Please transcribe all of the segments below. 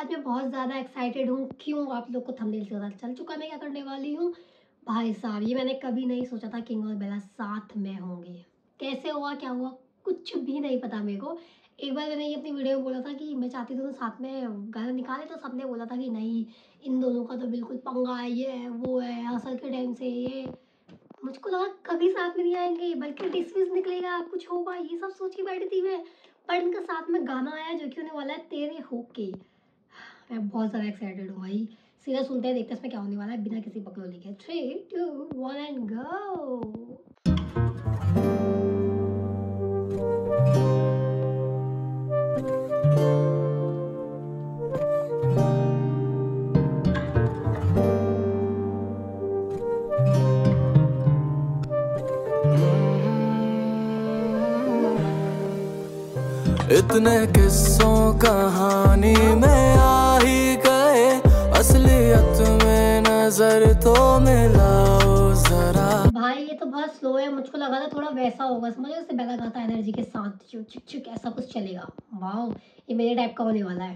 आज मैं बहुत ज़्यादा एक्साइटेड हूँ। क्यों? आप लोग को थंबनेल से पता चल चुका मैं क्या करने वाली हूँ। भाई साहब, ये मैंने कभी नहीं सोचा था किंग और बेला साथ में होंगे। कैसे हुआ, क्या हुआ, कुछ भी नहीं पता मेरे को। एक बार मैंने ये अपनी वीडियो में बोला था कि मैं चाहती थी तो साथ में गाना निकाले, तो सबने बोला था कि नहीं, इन दोनों का तो बिल्कुल पंगा है, ये है वो है, असल के टाइम से ये। मुझको लगा कभी साथ में नहीं आएंगे, बल्कि डिसमिस निकलेगा, कुछ होगा, ये सब सोच के बैठी थी मैं। पर इनका साथ में गाना आया जो कि होने वाला है तेरे होके। मैं बहुत ज़्यादा एक्साइटेड हूँ भाई। सीधा सुनते हैं, देखते हैं इसमें क्या होने वाला है बिना किसी बकलोली के। 3, 2, 1 एंड गो। इतने किस्सों कहानी में आ ही गए, असलियत में नजर तो मिलाओ जरा। भाई ये तो बहुत स्लो है, मुझको लगा था थोड़ा वैसा होगा, समझो जैसे बेला गाता है एनर्जी के साथ, चिक चिक चिक ऐसा कुछ चलेगा। वाओ, ये मेरे टाइप का होने वाला है।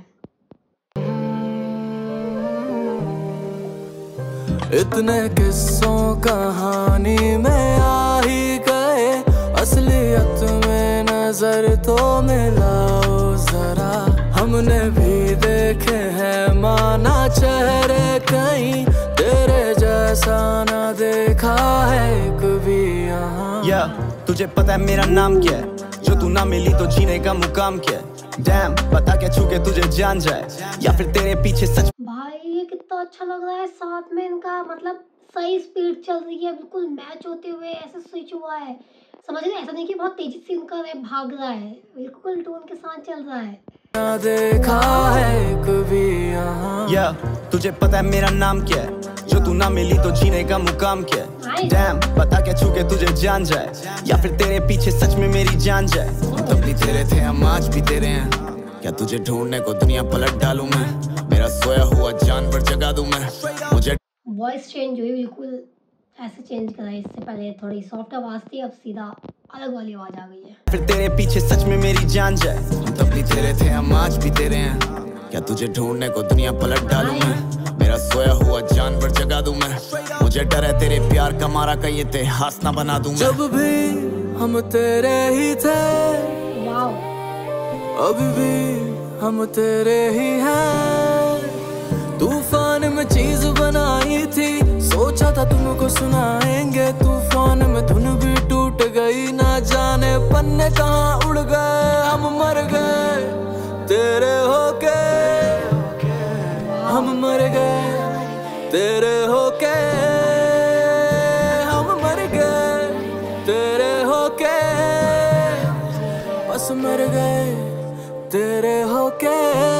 इतने किस्सों कहानी में आ ही गए, असलियत में नजर तो मिलाओ जरा। हमने भी देखे हैं माना चेहरे कहीं, तेरे जैसा ना देखा है कभी यहाँ। तुझे पता है मेरा नाम क्या है? जो तू ना मिली तो जीने का मुकाम क्या है? डैम, पता क्या छूके तुझे जान जाए, या फिर तेरे पीछे सच। भाई ये कितना अच्छा लग रहा है साथ में इनका, मतलब सही स्पीड चल रही है, बिल्कुल मैच होते हुए ऐसे स्विच हुआ है। समझ रहे, ऐसा नहीं कि बहुत तेजी से इनका भाग रहा है, बिल्कुल टोन के साथ चल रहा है। ना देखा है कभी यहाँ। तुझे पता है मेरा नाम क्या है? जो तू ना मिली तो जीने का मुकाम क्या है? डैम, पता क्या छूके तुझे जान जाए, या फिर तेरे पीछे सच में मेरी जान जाए। तब भी तेरे थे, हम आज भी तेरे हैं। क्या तुझे ढूंढने को दुनिया पलट डालूं मैं? मेरा सोया हुआ जानवर जगा दूं मैं? मुझे वॉइस चेंज हुई, बिल्कुल ऐसे चेंज करा है। इससे पहले थोड़ी सॉफ्ट आवाज थी, अब सीधा अलग वाली आवाज आ गई है। फिर तेरे पीछे सच में मेरी जान जाए। तब भी तेरे थे, हम आज भी तेरे हैं। क्या तुझे ढूंढने को दुनिया पलट डालूं मैं? मेरा सोया हुआ जानवर जगा दूं मैं? मुझे डर है तेरे प्यार का मारा कहीं इतिहास ना बना दूं मैं। जब भी हम तेरे ही थे, वाओ, अभी भी हम तेरे ही हैं। तूफान में चीज बनाई थी, सोचा था तुमको सुनाएंगे। तूफान में धुन भी टूट गई, ना जाने पन्ने कहाँ उड़ गए। हम मर गए तेरे होके, हम मर गए तेरे होके, हम मर गए तेरे होके, बस मर गए तेरे होके।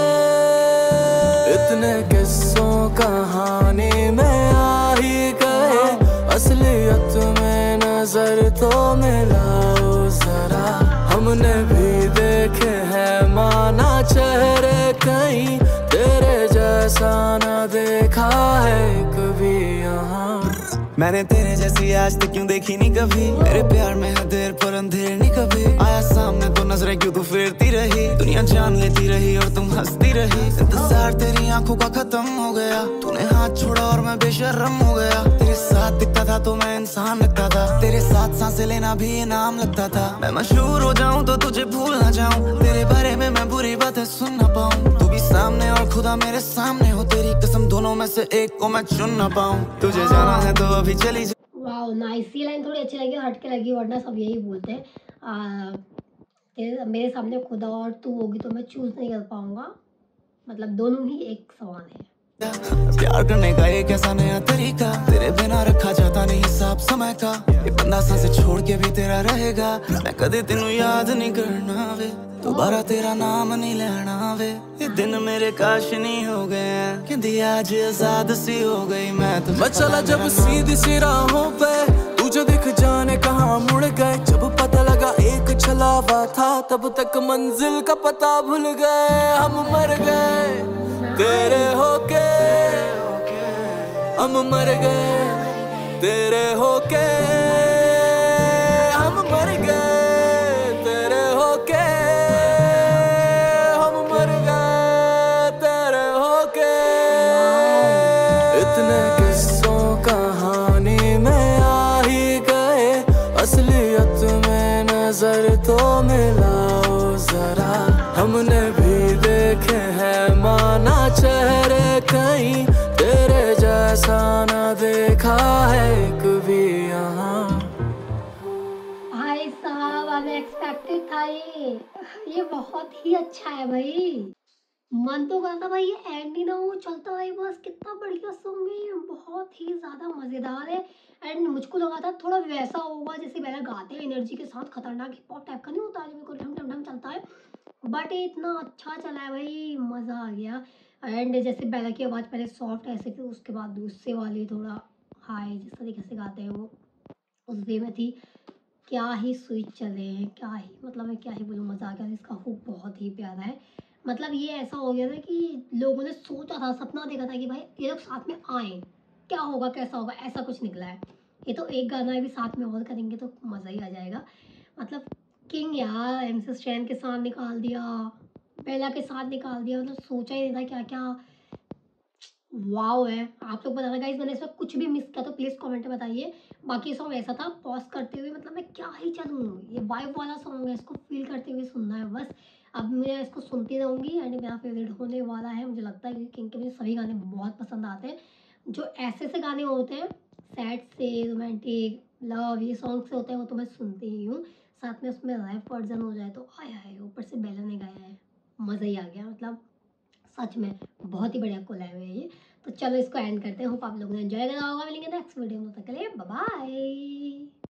इतने किस्सों कहानी में आ ही गए, असलियत में नजर तो मिलाओ जरा। हमने भी देखे हैं माना चेहरे कहीं, तेरे जैसा ना देखा है कभी यहाँ। मैंने तेरे जैसी आज तक क्यों देखी नहीं कभी। मेरे प्यार में है देर पर अंधेर नहीं कभी। आया सामने तो नजरें क्यों तू फेरती रही। दुनिया जान लेती रही और तुम हंसती रही। इंतजार तेरी आंखों का खत्म हो गया। तूने हाथ छोड़ा और मैं बेशर्म हो गया। तेरे साथ दिखता था तो मैं इंसान लगता था। तेरे साथ सांसें लेना भी इनाम लगता था। मैं मशहूर हो जाऊं तो तुझे भूल ना जाऊं। तेरे बारे में मैं बुरी बातें सुन ना पाऊं। तू भी सामने और खुदा मेरे सामने हो। तेरी कसम दोनों में से एक को मैं चुन ना पाऊं। तुझे जाना है तो अभी चली जा। वाओ नाइस, ये लाइन थोड़ी अच्छी लगी, हटके लगी, वरना सब यही बोलते हैं। मेरे सामने खुदा और तू होगी तो मैं चूज नहीं कर पाऊंगा, मतलब दोनों ही एक समान है। प्यार करने का एक ऐसा नया तरीका, तेरे बिना रखा जाता नहीं हिसाब समय का। ये बंदा सांसें छोड़ के भी तेरा रहेगा। मैं कदे तेनू याद नहीं करना वे, दोबारा तेरा नाम नहीं लेना वे। ये दिन मेरे काश नहीं हो गए, कहती आज आजाद सी हो गई मैं तो। मैं चला जब सीधी सी राहों पे, तुझे दिख जाने कहाँ मुड़ गए। जब पता लगा एक छलावा था, तब तक मंजिल का पता भूल गए। हम मर गए तेरे होके, हम मर गए तेरे होके, हम मर गए तेरे होके, हम मर गए तेरे बहुत ही अच्छा है भाई। मन तो करता भाई ये एंड ही ना हो, चलता भाई बस। कितना बढ़िया सॉन्ग है ये, बहुत ही ज्यादा मजेदार है। एंड मुझको लगा था थोड़ा वैसा होगा जैसे पहले गाते हैं एनर्जी के साथ, खतरनाक हिप हॉप टाइप का नहीं होता जो बिल्कुल ढम ढम ढम चलता है, बट ये इतना अच्छा चला है भाई, मजा आ गया। एंड जैसे बेला की आवाज़ पहले सॉफ्ट ऐसे, फिर उसके बाद दूसरे वाली थोड़ा हाई, जिस तरीके से गाते हैं वो उस वे में थी। क्या ही स्विच चले हैं, क्या ही मतलब मैं क्या ही बोलूँ, मजा आ गया। इसका हुक बहुत ही प्यारा है। मतलब ये ऐसा हो गया था कि लोगों ने सोचा था, सपना देखा था कि भाई ये लोग साथ में आए, क्या होगा कैसा होगा, ऐसा कुछ निकला है। ये तो एक गाना भी साथ में और करेंगे तो मज़ा ही आ जाएगा। मतलब किंग यार, एमसी स्टैन के साथ निकाल दिया, बेला के साथ निकाल दिया, मतलब सोचा ही नहीं था क्या क्या। वाओ है। आप लोग बताना गाइस, मैंने इसमें कुछ भी मिस किया तो प्लीज़ कमेंट में बताइए। बाकी सॉन्ग ऐसा था पॉज करते हुए, मतलब मैं क्या ही चलूँ, ये वाइब वाला सॉन्ग है, इसको फील करते हुए सुनना है बस। अब मैं इसको सुनती रहूँगी एंड मेरा फेवरेट होने वाला है, मुझे लगता है, क्योंकि किंग के मुझे सभी गाने बहुत पसंद आते हैं। जो ऐसे से गाने होते हैं सैड से रोमांटिक लव, ये सॉन्ग से होते हैं, वो तो मैं सुनती ही हूँ। साथ में उसमें रैप वर्जन हो जाए तो आया है, ऊपर से बेला ने गाया है, मज़ा ही आ गया। मतलब सच में बहुत ही बढ़िया कोलैब है ये। तो चलो इसको एंड करते हैं। होप आप लोगों ने एंजॉय करा होगा। मिलेंगे नेक्स्ट वीडियो में, तब तक के लिए बाय बाय।